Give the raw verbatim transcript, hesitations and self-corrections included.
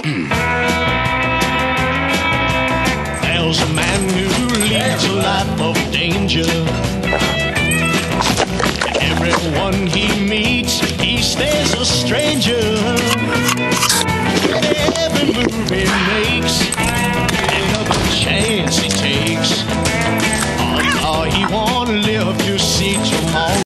There's a man who leads a life of danger. Everyone he meets, he stays a stranger.